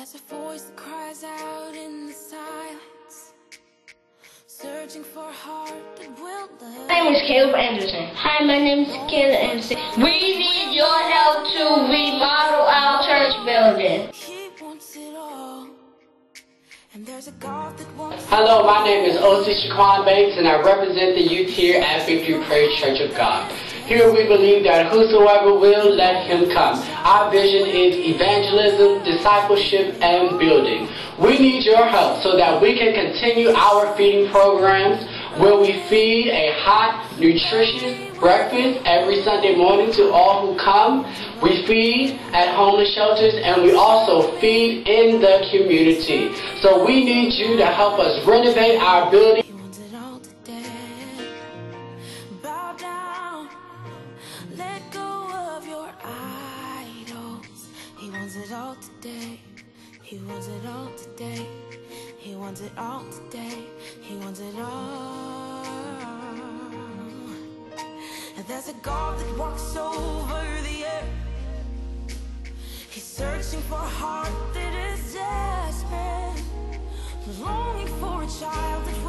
There's a voice that cries out in the silence, searching for a heart that will love. My name is Caleb Anderson. Hi, my name is Caleb Anderson. We need your help to remodel our church building. He wants it all, and there's a God that wants. Hello, my name is O.C. Shaquan Banks, and I represent the youth here at Victory Praise Church of God. Here we believe that whosoever will, let him come. Our vision is evangelism, discipleship, and building. We need your help so that we can continue our feeding programs where we feed a hot, nutritious breakfast every Sunday morning to all who come. We feed at homeless shelters, and we also feed in the community. So we need you to help us renovate our building. He wants it all today. Bow down, let go of your idols. He wants it all today. He wants it all today. He wants it all today. He wants it all. And there's a God that walks over the earth. He's searching for a heart that is desperate, longing for a child that